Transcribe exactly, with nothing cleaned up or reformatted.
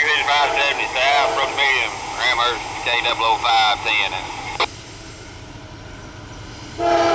Tiger fifty-five seventy south, approach medium, Amherst K double oh five ten.